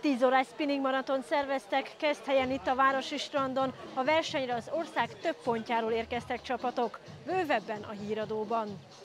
10 órás spinning maraton szerveztek Keszthelyen itt a városi strandon. A versenyre az ország több pontjáról érkeztek csapatok. Bővebben a híradóban.